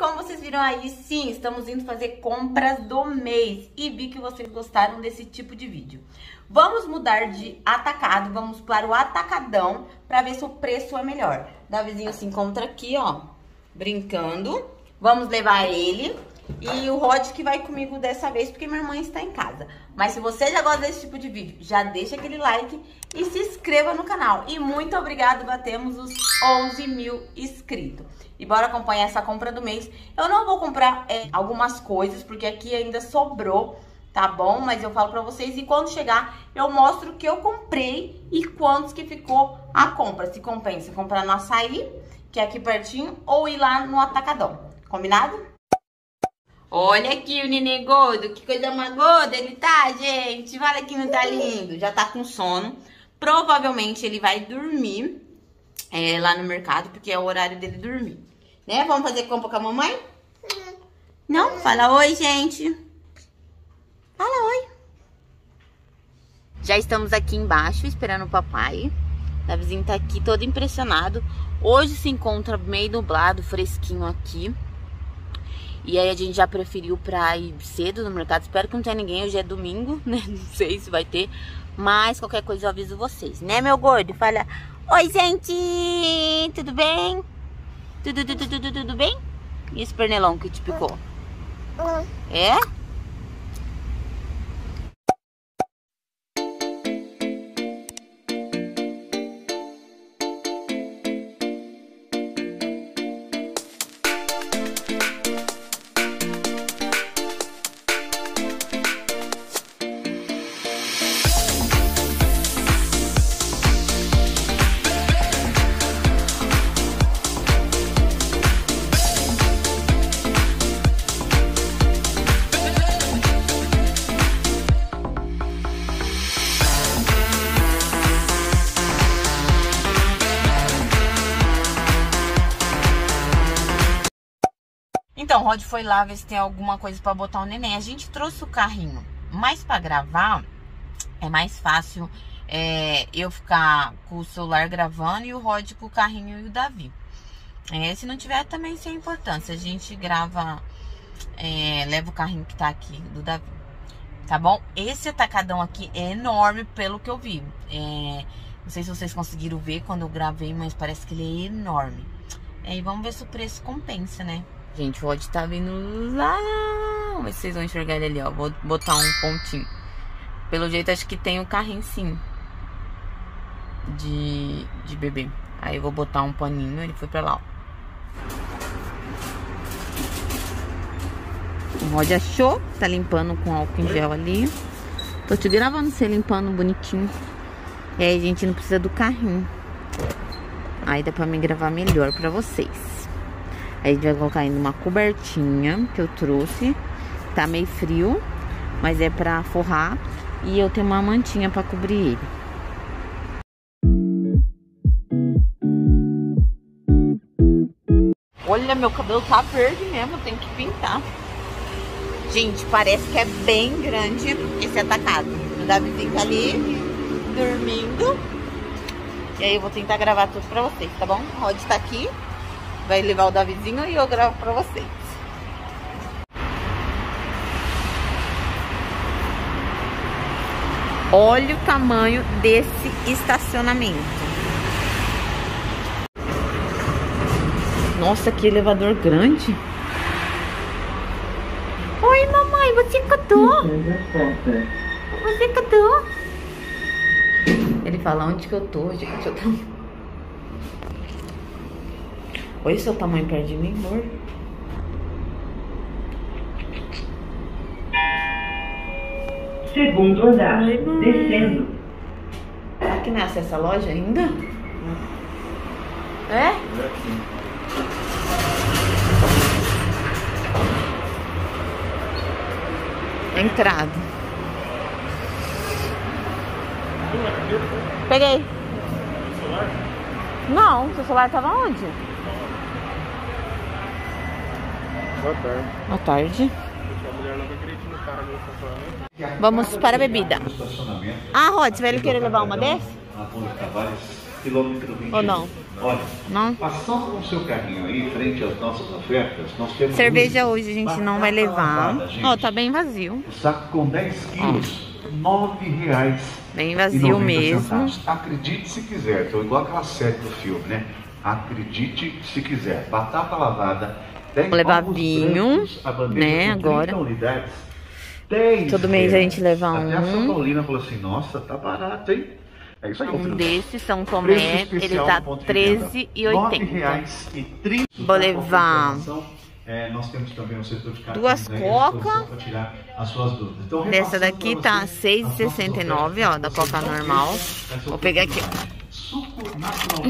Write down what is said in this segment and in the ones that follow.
como vocês viram aí, sim, estamos indo fazer compras do mês e vi que vocês gostaram desse tipo de vídeo. Vamos mudar de atacado, vamos para o atacadão para ver se o preço é melhor. Davizinho se encontra aqui, ó, brincando. Vamos levar ele e o Rod que vai comigo dessa vez, porque minha irmã está em casa. Mas se você já gosta desse tipo de vídeo, já deixa aquele like e se inscreva no canal. E muito obrigado, batemos os 11 mil inscritos. E bora acompanhar essa compra do mês. Eu não vou comprar algumas coisas, porque aqui ainda sobrou, tá bom? Mas eu falo pra vocês e quando chegar eu mostro o que eu comprei e quantos que ficou a compra. Se compensa comprar no Açaí, que é aqui pertinho, ou ir lá no atacadão. Combinado? Olha aqui o neném gordo, que coisa mais gorda ele tá, gente. Olha que não tá lindo. Já tá com sono. Provavelmente ele vai dormir lá no mercado, porque é o horário dele dormir. Né? Vamos fazer compra com a mamãe? Não? Fala oi, gente. Fala oi. Já estamos aqui embaixo esperando o papai. O Davizinho tá aqui todo impressionado. Hoje se encontra meio nublado, fresquinho aqui. E aí a gente já preferiu pra ir cedo no mercado. Espero que não tenha ninguém, hoje é domingo, né? Não sei se vai ter. Mas qualquer coisa eu aviso vocês, né, meu gordo? Fala, oi, gente! Tudo bem? Tudo bem? E esse pernilão que te picou? É? Então, o Rod foi lá ver se tem alguma coisa pra botar o neném. A gente trouxe o carrinho, mas pra gravar é mais fácil eu ficar com o celular gravando e o Rod com o carrinho e o Davi. Se não tiver também sem importância, a gente grava, leva o carrinho que tá aqui do Davi, tá bom? Esse atacadão aqui é enorme pelo que eu vi. Não sei se vocês conseguiram ver quando eu gravei, mas parece que ele é enorme. E vamos ver se o preço compensa, né? Gente, o Rod tá vindo lá. Vamos ver se vocês vão enxergar ele ali, ó. Vou botar um pontinho. Pelo jeito, acho que tem o carrinho, sim. De bebê. Aí eu vou botar um paninho. Ele foi pra lá, ó. O Rod achou. Tá limpando com álcool em gel ali. Tô te gravando você limpando bonitinho. E aí, gente, não precisa do carrinho. Aí dá pra me gravar melhor pra vocês. Aí a gente vai colocar ainda uma cobertinha que eu trouxe. Tá meio frio, mas é pra forrar. E eu tenho uma mantinha pra cobrir ele. Olha, meu cabelo tá verde mesmo, tem que pintar. Gente, parece que é bem grande esse atacado. O Davizinho tá ali, dormindo. E aí eu vou tentar gravar tudo pra vocês, tá bom? O Rod tá aqui. Vai levar o Davizinho e eu gravo pra vocês. Olha o tamanho desse estacionamento. Nossa, que elevador grande. Oi, mamãe, você catou? Você catou? Ele fala, onde que eu tô, gente? Eu tô... Olha o seu tamanho perto de mim, amor. Segundo andar, descendo. Será que não é acesso à loja ainda? É? Entrada. Peguei. Não, seu celular tava onde? Boa tarde. Boa tarde. A mulher não vai querer ir no cara no estacionamento. Vamos para a bebida. Ah, Rod, você vai querer levar uma dessa? quilômetro 21. Ou não? Olha, Não? passando com o seu carrinho aí, frente às nossas ofertas, nós temos... Cerveja hoje a gente não vai levar. Ó, tá bem vazio. O saco com 10 quilos, R$9,90. Bem vazio mesmo. Acredite se quiser, tô igual aquela série do filme, né? Acredite se quiser. Batata lavada, 10 Vou levar ovos vinho, brancos, a bandeja né, com 30 agora. unidades, 10 Todo mês a reais. gente leva Até a São um. Paulina falou assim, nossa, tá barato, hein? É isso aí. Um desse, São Tomé, ele tá R$13,80. R$13,30. Vou levar nós temos também um setor de duas Coca. para tirar as suas dúvidas. Então, Dessa daqui tá R$6,69, ó, da Coca normal. Vou pegar aqui, ó. Suco natural,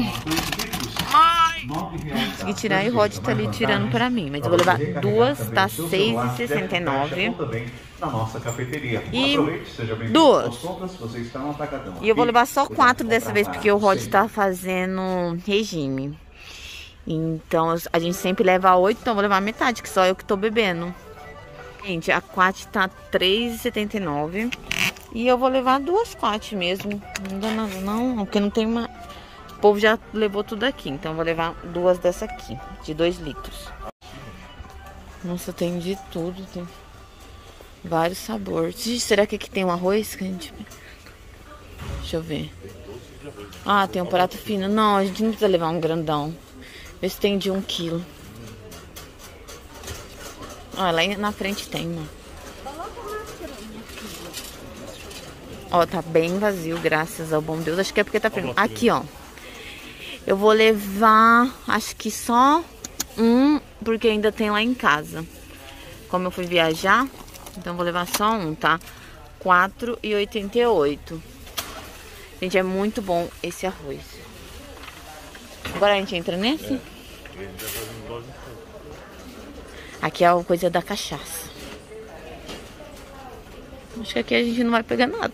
Consegui tirar e o Rod tá ali tirando pra mim. Mas eu vou levar duas, tá R$6,69. Na nossa cafeteria. E Aproveite, seja bem-vindo duas. às compras, você está no atacadão. E eu vou levar só 4 dessa vez, porque o Rod tá fazendo regime. Então a gente sempre leva 8, então eu vou levar metade, que só eu que tô bebendo. Gente, a quat tá R$3,79. E eu vou levar duas quat mesmo. Não dá nada não, porque não tem uma... O povo já levou tudo aqui, então eu vou levar duas dessa aqui, de 2 litros. Nossa, tem de tudo, tem vários sabores. Será que aqui tem um arroz, gente? Deixa eu ver. Ah, tem um prato fino. Não, a gente não precisa levar um grandão. Vê se tem de 1 quilo. Ah, lá na frente tem, mano. Ó, tá bem vazio, graças ao bom Deus. Acho que é porque tá frio. Aqui, ó. Eu vou levar, acho que só um, porque ainda tem lá em casa. Como eu fui viajar, então eu vou levar só um, tá? R$4,88. Gente, é muito bom esse arroz. Agora a gente entra nesse? Aqui é a coisa da cachaça. Acho que aqui a gente não vai pegar nada.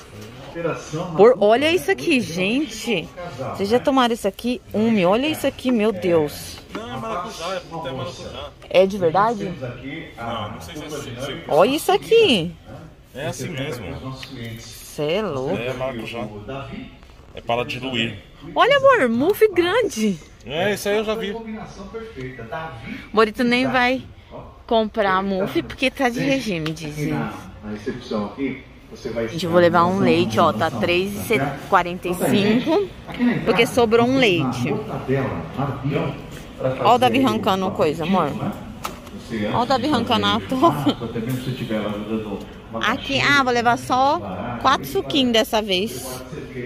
Olha isso aqui, gente. Vocês já tomaram isso aqui? Olha isso aqui, meu Deus. Não, é maracujá, é maracujá. É de verdade? Não sei se é assim. Olha isso aqui. É assim mesmo. Você é louco. É maracujá. É para diluir. Olha, amor, muff grande. É, isso aí eu já vi. Morito nem vai comprar muff porque tá de regime, dizem. Na recepção aqui, você vai... Gente, eu vou levar um leite, ó, tá R$3,45, porque sobrou um leite. Ó o Davi arrancando coisa, amor. Ó o Davi arrancando a toca. Aqui, vou levar só 4 suquinhos dessa vez.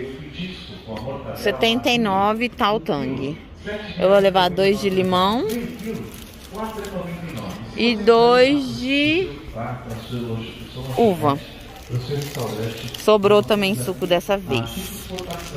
79 tal Tang. Eu vou levar 2 de limão e 2 de uva. Sobrou também suco dessa vez.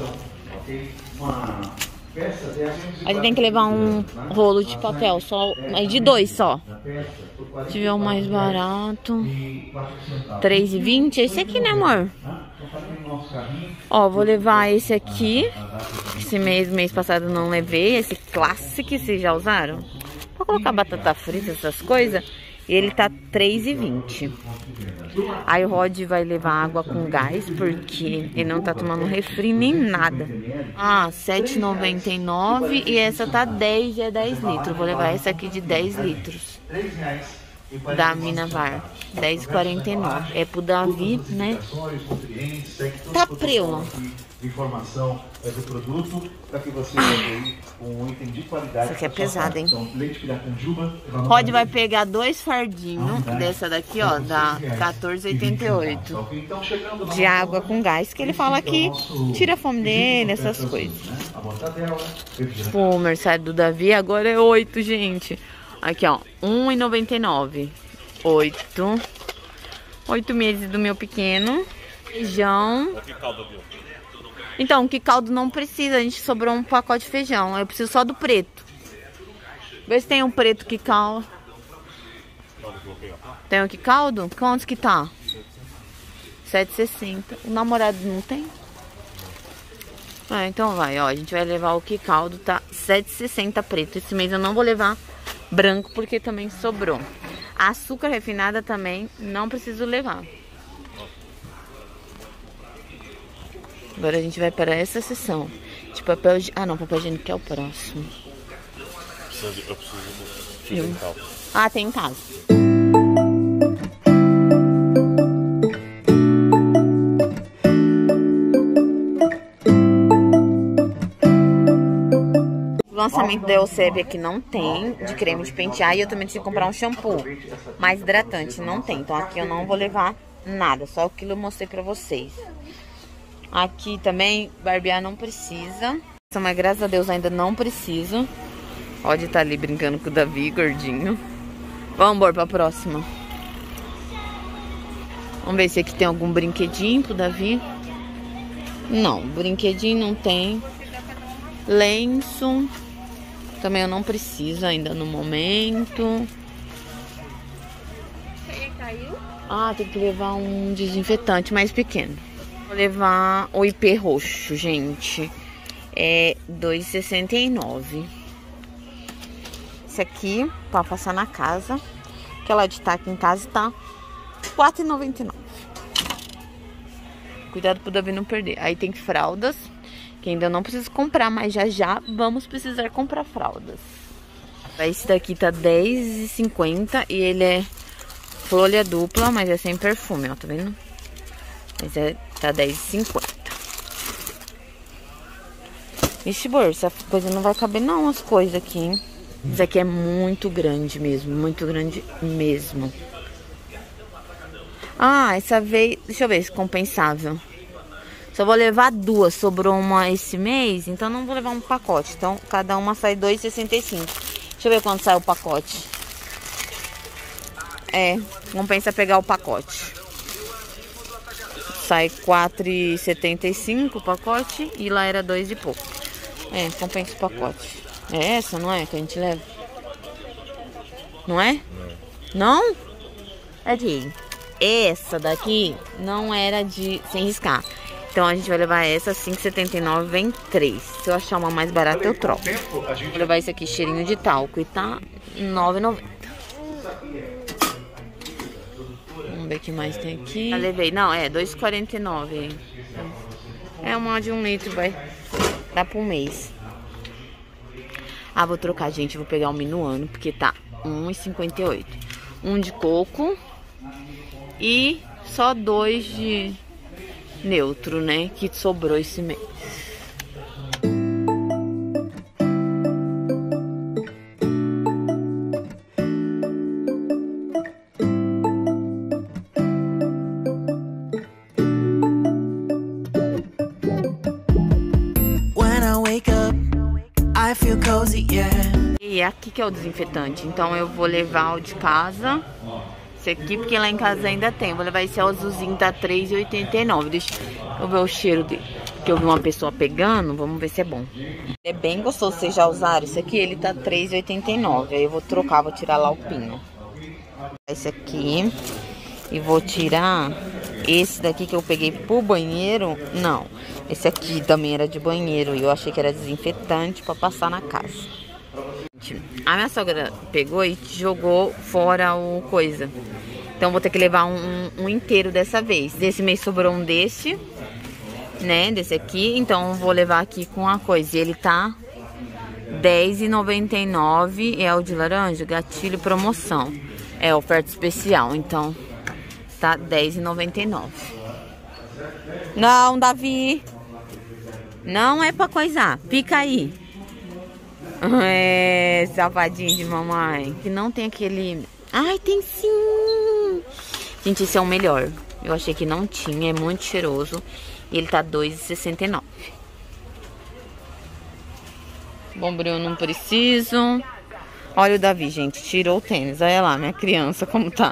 A gente tem que levar um rolo de papel, só, de 2 só. Se tiver o mais barato, R$3,20. Esse aqui, né, amor? Ó, vou levar esse aqui. Esse mês passado eu não levei. Esse Classic, vocês já usaram? Pra colocar batata frita, essas coisas. E ele tá R$3,20. Aí o Rod vai levar água com gás, porque ele não tá tomando refri nem nada. R$7,99. E essa tá 10, é 10 litros. Vou levar essa aqui de 10 litros. Da Minavar. R$10,49. É pro Davi, né? Tá preula. Informação do produto para que você leve um item de qualidade. Isso aqui é pesado, hein? Então, leite Piracanjuba. Rod vai pegar 2 fardinhos dessa daqui, ó, da R$14,88. De água com gás, que ele fala que tira a fome dele, essas coisas. O aniversário do Davi agora é 8, gente. Aqui, ó, R$1,99. 8 meses do meu pequeno. Feijão. Então, que caldo não precisa, a gente sobrou um pacote de feijão. Eu preciso só do preto. Vê se tem um preto que caldo. Tem um que caldo? Quantos que tá? R$7,60. O namorado não tem? Então vai, ó. A gente vai levar o que caldo, tá R$7,60 preto. Esse mês eu não vou levar branco porque também sobrou. Açúcar refinada também não preciso levar. Agora a gente vai para essa seção. De papel higiênico. Ah, não, papel higiênico que é o próximo. Eu preciso de dental. Ah, tem em casa. O lançamento da Elseve aqui não tem de creme de pentear e eu também tive que comprar um shampoo mais hidratante, não tem. Então aqui eu não vou levar nada, só aquilo eu mostrei pra vocês. Aqui também, barbear não precisa, mas graças a Deus ainda não precisa. Pode estar ali brincando com o Davi, gordinho. Vamos embora pra próxima. Vamos ver se aqui tem algum brinquedinho pro Davi. Não, brinquedinho não tem. Lenço também eu não preciso ainda no momento. Ah, tem que levar um desinfetante mais pequeno. Vou levar o IP roxo, gente. É R$2,69. Esse aqui, pra passar na casa. Aquela de estar aqui em casa tá R$4,99. Cuidado pro Davi não perder. Aí tem fraldas, que ainda não preciso comprar, mas já vamos precisar comprar fraldas. Esse daqui tá R$10,50 e ele é folha dupla, mas é sem perfume, ó, tá vendo? Mas tá R$10,50. Ixi, Bor, essa coisa não vai caber não, as coisas aqui, hein? Isso aqui é muito grande mesmo, muito grande mesmo. Ah, essa veio... Deixa eu ver se é compensável. Só vou levar duas, sobrou uma esse mês, então não vou levar um pacote. Então, cada uma sai R$2,65. Deixa eu ver quanto sai o pacote. É, compensa pegar o pacote. Sai R$4,75 o pacote e lá era 2 e pouco. É, compensa o pacote. É essa, não é? Que a gente leva? Não é? Não? É de... Essa daqui não era de... sem riscar. Então a gente vai levar essa, R$5,79, vem 3. Se eu achar uma mais barata, eu troco. Vou levar esse aqui, cheirinho de talco, e tá R$9,90. Vamos ver o que mais tem aqui. Já levei, não, é R$2,49. É uma de 1 litro, vai dar por um mês. Ah, vou trocar, gente, vou pegar o Minuano, porque tá R$1,58. Um de coco e só 2 de... neutro, né? Que sobrou esse mês. When I wake up, I feel cozy, yeah. E aqui que é o desinfetante. Então eu vou levar o de casa. Esse aqui, porque lá em casa ainda tem. Vou levar esse azulzinho, tá R$3,89. Deixa eu ver o cheiro dele. Que eu vi uma pessoa pegando, vamos ver se é bom. É bem gostoso, vocês já usaram? Esse aqui, ele tá R$3,89. Aí eu vou trocar, vou tirar lá o pinho. Esse aqui. E vou tirar esse daqui que eu peguei pro banheiro. Não, esse aqui também era de banheiro. E eu achei que era desinfetante pra passar na casa. A minha sogra pegou e jogou fora o coisa. Então vou ter que levar um inteiro dessa vez. Desse mês sobrou um desse, né? Desse aqui. Então vou levar aqui com a coisa. E ele tá R$10,99. É o de laranja, gatilho promoção. É oferta especial. Então tá R$10,99. Não, Davi. Não é pra coisar. Fica aí. É, safadinho de mamãe. Que não tem aquele... Ai, tem sim! Gente, esse é o melhor. Eu achei que não tinha, é muito cheiroso. E ele tá R$2,69. Bombril eu não preciso. Olha o Davi, gente, tirou o tênis. Olha lá, minha criança, como tá.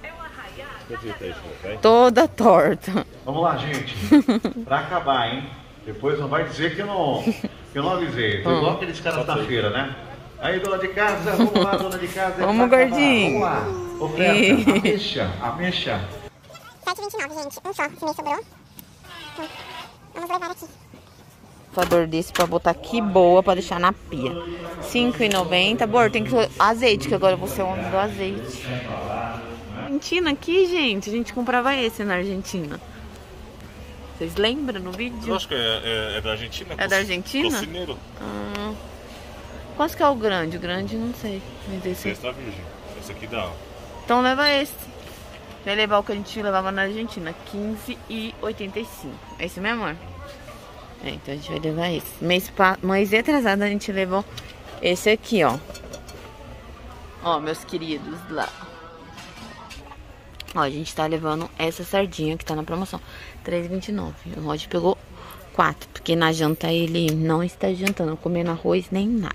Toda torta. Vamos lá, gente. Pra acabar, hein? Depois não vai dizer que eu não avisei. Tô igual aqueles caras da feira, né? Aí, dona de casa, vamos lá, dona de casa. Vamos, gordinho. Vamos lá. Oferta, ameixa. R$7,29, gente. Um só. Esse mês sobrou. Vamos levar aqui. Dor desse pra botar aqui boa, pra deixar na pia. R$5,90. Bor, tem que ser azeite, que agora eu vou ser o homem do azeite. Argentina aqui, gente. A gente comprava esse na Argentina. Vocês lembram no vídeo? Eu acho que é da Argentina. É da Argentina? Tocineiro. Qual que é o grande? O grande não sei. Mas esse... Extra virgem. Esse aqui dá. Então leva esse. Vai levar o que a gente levava na Argentina, R$15,85. É esse mesmo, amor? É, então a gente vai levar esse. Mês atrasado a gente levou esse aqui, ó. Ó, meus queridos lá. Ó, a gente tá levando essa sardinha que tá na promoção. R$3,29. O Rod pegou 4, porque na janta ele não está jantando, comendo arroz nem nada.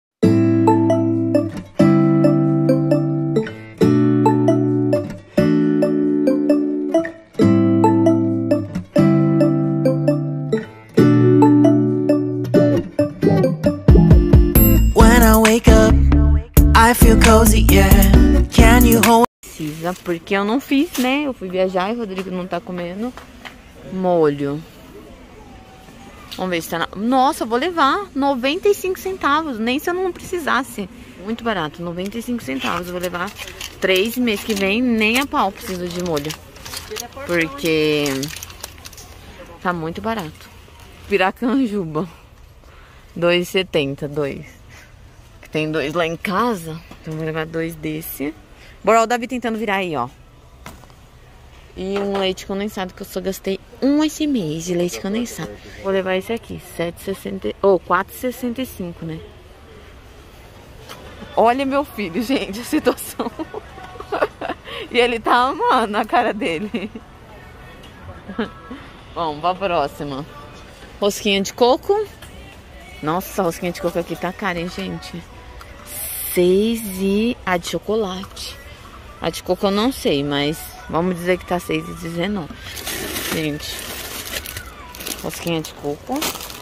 When I wake up, I feel cozy, yeah. Can you hold? Precisa, porque eu não fiz, né? Eu fui viajar e o Rodrigo não tá comendo molho. Vamos ver se tá na... Nossa, eu vou levar 95 centavos, nem se eu não precisasse. Muito barato, 95 centavos. Eu vou levar 3 mês que vem, nem a pau preciso de molho. Porque tá muito barato. Piracanjuba, R$2,70, 2. Tem 2 lá em casa, então eu vou levar 2 desse. Bora, o Davi tentando virar aí, ó. E um leite condensado, que eu só gastei esse mês de leite condensado. Vou levar esse aqui, 7,60 ou 4,65, né? Olha meu filho, gente, a situação. E ele tá amando a cara dele. Vamos pra próxima. Rosquinha de coco. Nossa, a rosquinha de coco aqui tá cara, hein, gente? 6 e a de chocolate. A de coco eu não sei, mas vamos dizer que tá 6,19. Gente, rosquinha de coco.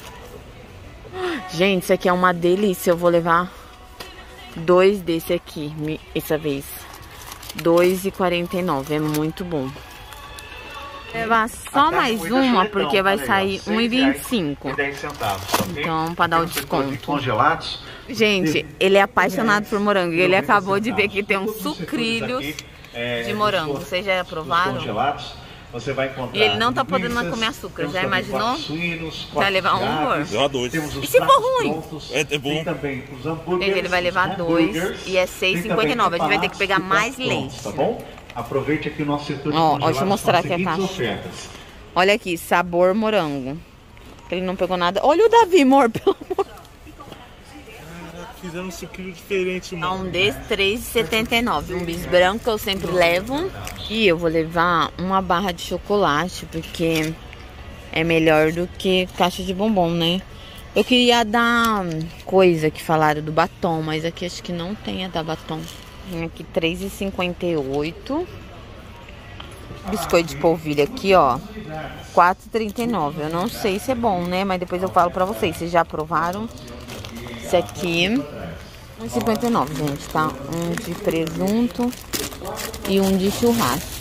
Gente, isso aqui é uma delícia. Eu vou levar 2 desse aqui, essa vez. R$2,49, é muito bom. Vou levar só mais uma, porque vai sair R$1,25. Então, pra dar o desconto. Congelados. Gente, ele é apaixonado por morango. E ele acabou de ver que tem uns sucrilhos de morango. Vocês já provaram? Você vai encontrar. E ele não tá podendo comer açúcar. Já imaginou? Vai levar um, amor? Levar 2. E se for ruim? É bom. Gente, ele vai levar 2 e é R$6,59. A gente vai ter que pegar mais leite. Tá bom? Aproveite aqui o nosso setor de Ó, deixa eu mostrar aqui a seguintes caixa. ofertas. Olha aqui, sabor morango. Ele não pegou nada. Olha o Davi, amor, pelo amor. Fizeram um suquinho diferente, mano. Um desse, R$3,79. Um bis branco que eu sempre levo. E eu vou levar uma barra de chocolate, porque é melhor do que caixa de bombom, né? Eu queria dar coisa que falaram do batom, mas aqui acho que não tem a da batom. Tem aqui R$3,58. Biscoito de polvilho aqui, ó, R$4,39. Eu não sei se é bom, né? Mas depois eu falo pra vocês. Vocês já provaram? Esse aqui, R$1,59, gente, tá? Um de presunto e um de churrasco.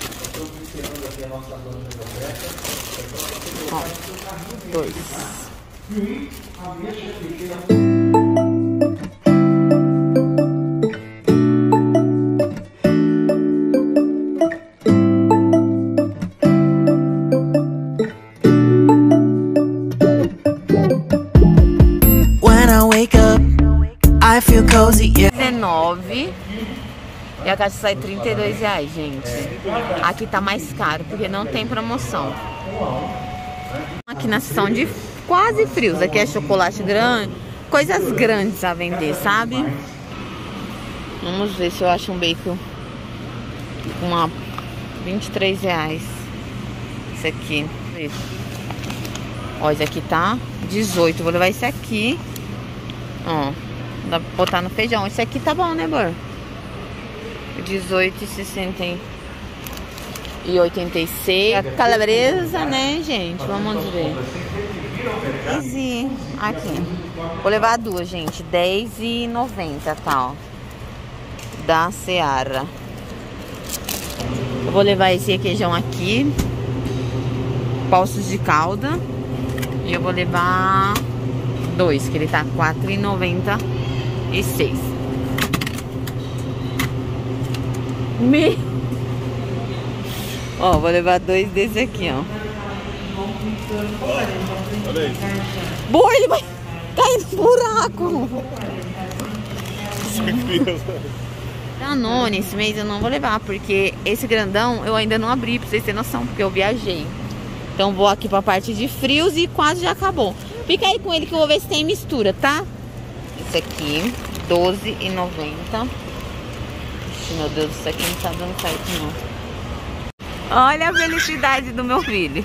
Ó, 2. When I wake up, I feel cozy, yeah. 19 e a caixa sai R$32, gente. Aqui tá mais caro porque não tem promoção. Aqui na seção de quase frios, aqui é chocolate grande, coisas grandes a vender, sabe? Vamos ver se eu acho um bacon com uma R$23. Esse aqui. Ó, esse aqui tá 18. Vou levar esse aqui. Ó, dá pra botar no feijão. Esse aqui tá bom, né, amor? 18,60 e 86. A calabresa, né, gente? Vamos ver. Easy. Aqui. Vou levar 2, gente. R$10,90, tá, ó. Da Seara. Eu vou levar esse requeijão aqui. Poços de calda. E eu vou levar 2, que ele tá R$4,96. Ó, vou levar 2 desse aqui, ó. Olha isso. Boa, ele vai cair no buraco. Danone, esse mês eu não vou levar, porque esse grandão eu ainda não abri, pra vocês terem noção, porque eu viajei. Então vou aqui pra parte de frios e quase já acabou. Fica aí com ele que eu vou ver se tem mistura, tá? Esse aqui, R$12,90. Meu Deus, isso aqui não tá dando certo não. Olha a felicidade do meu filho.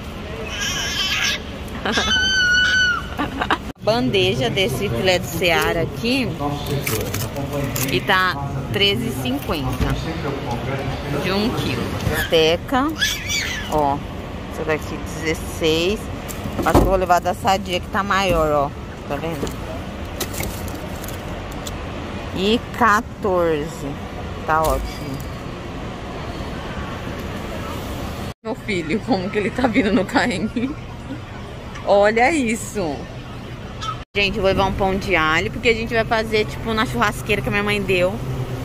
Bandeja desse filé de Seara aqui, e tá R$13,50 de 1 kg. Teca, ó, essa daqui 16. Acho que eu vou levar da Sadia, que tá maior, ó, tá vendo? E 14, tá ótimo. Meu filho, como que ele tá vindo no carrinho? Olha isso. Gente, eu vou levar um pão de alho, porque a gente vai fazer, tipo, na churrasqueira que a minha mãe deu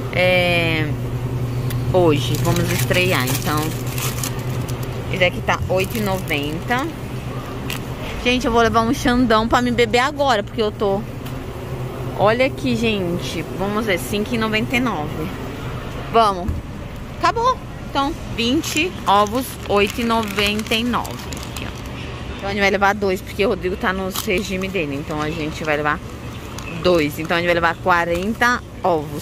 hoje. Vamos estrear, então. Esse aqui tá R$8,90. Gente, eu vou levar um Xandão pra me beber agora, porque eu tô... Olha aqui, gente. Vamos ver, R$5,99. Vamos. Acabou. Então, 20 ovos, R$8,99. Então a gente vai levar 2, porque o Rodrigo tá no regime dele. Então a gente vai levar 2. Então a gente vai levar 40 ovos.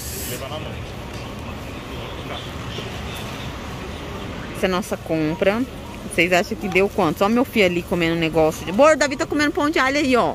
Essa é a nossa compra. Vocês acham que deu quanto? Só meu filho ali comendo negócio de... Boa, o Davi tá comendo pão de alho aí, ó.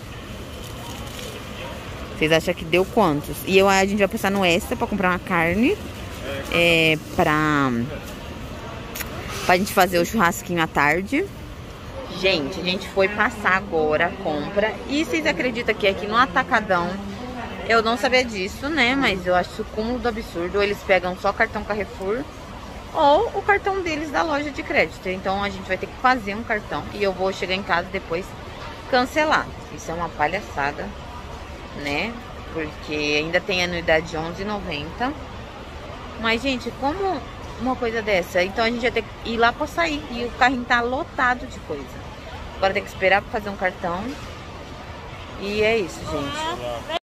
Vocês acham que deu quantos? E a gente vai passar no Extra pra comprar uma carne. Pra gente fazer o churrasquinho à tarde. Gente, a gente foi passar agora a compra. E vocês acreditam que aqui no Atacadão, eu não sabia disso, né? Mas eu acho o cúmulo do absurdo. Ou eles pegam só cartão Carrefour, ou o cartão deles da loja de crédito. Então a gente vai ter que fazer um cartão. E eu vou chegar em casa depois cancelar. Isso é uma palhaçada, né? Porque ainda tem anuidade de R$11,90. Mas, gente, como uma coisa dessa? Então a gente vai ter que ir lá pra sair. E o carrinho tá lotado de coisa. Agora tem que esperar pra fazer um cartão. E é isso, gente.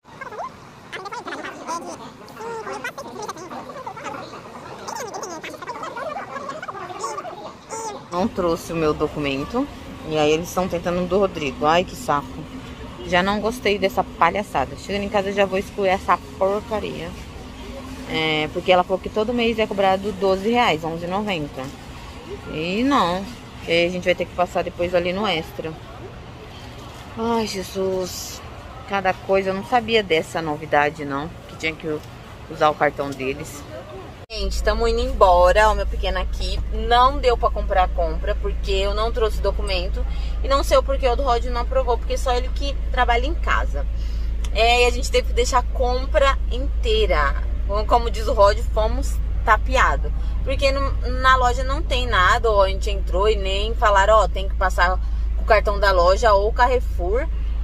Não trouxe o meu documento. E aí eles estão tentando do Rodrigo. Ai, que saco. Já não gostei dessa palhaçada. Chegando em casa eu já vou excluir essa porcaria. Porque ela falou que todo mês é cobrado R$12, R$11,90. E não. E a gente vai ter que passar depois ali no Extra. Ai, Jesus. Cada coisa. Eu não sabia dessa novidade, não. Que tinha que usar o cartão deles. Gente, estamos indo embora. O meu pequeno aqui. Não deu pra comprar a compra, porque eu não trouxe documento. E não sei o porquê o do Rod não aprovou, porque só ele que trabalha em casa. E a gente teve que deixar a compra inteira. Como diz o Rod, fomos tapeados. Porque na loja não tem nada, ou a gente entrou e nem falaram, ó, tem que passar o cartão da loja ou o Carrefour.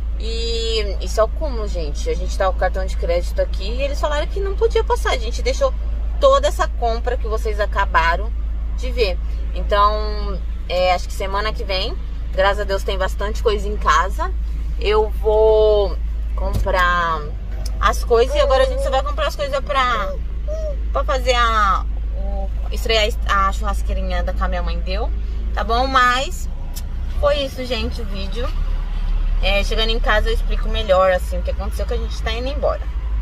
E isso é o cúmulo, gente. A gente tá com o cartão de crédito aqui e eles falaram que não podia passar. A gente deixou toda essa compra que vocês acabaram de ver. Então, acho que semana que vem, graças a Deus, tem bastante coisa em casa. Eu vou comprar as coisas e agora a gente só vai comprar as coisas pra fazer estrear a churrasqueirinha da que a minha mãe deu, tá bom? Mas foi isso, gente, o vídeo. Chegando em casa eu explico melhor, assim, o que aconteceu, que a gente tá indo embora.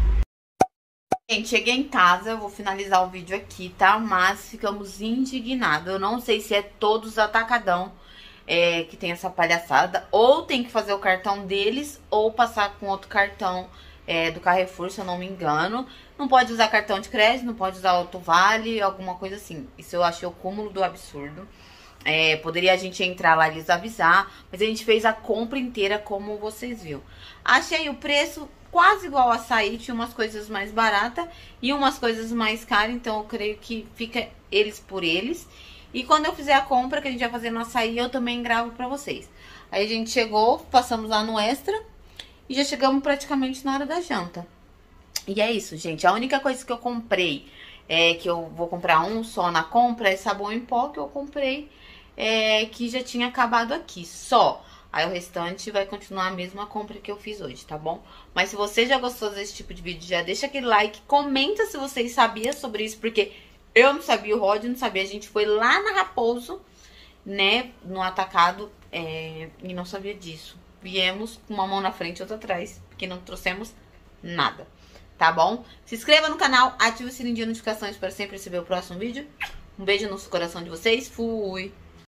Gente, cheguei em casa, eu vou finalizar o vídeo aqui, tá? Mas ficamos indignados. Eu não sei se é todos atacadão que tem essa palhaçada. Ou tem que fazer o cartão deles, ou passar com outro cartão do Carrefour, se eu não me engano. Não pode usar cartão de crédito, não pode usar Auto Vale, alguma coisa assim. Isso eu achei o cúmulo do absurdo. Poderia a gente entrar lá e eles avisar, mas a gente fez a compra inteira, como vocês viram. Achei o preço quase igual a Açaí, tinha umas coisas mais baratas e umas coisas mais caras, então eu creio que fica eles por eles. E quando eu fizer a compra que a gente vai fazer no Açaí, eu também gravo pra vocês. Aí a gente chegou, passamos lá no Extra e já chegamos praticamente na hora da janta. E é isso, gente. A única coisa que eu comprei, que eu vou comprar um só na compra, é sabão em pó que eu comprei que já tinha acabado aqui, só. Aí o restante vai continuar a mesma compra que eu fiz hoje, tá bom? Mas se você já gostou desse tipo de vídeo, já deixa aquele like, comenta se vocês sabiam sobre isso, porque eu não sabia, o Rod não sabia. A gente foi lá na Raposo, né, no atacado, e não sabia disso. Viemos com uma mão na frente e outra atrás, porque não trouxemos nada, tá bom? Se inscreva no canal, ative o sininho de notificações para sempre receber o próximo vídeo. Um beijo no coração de vocês, fui!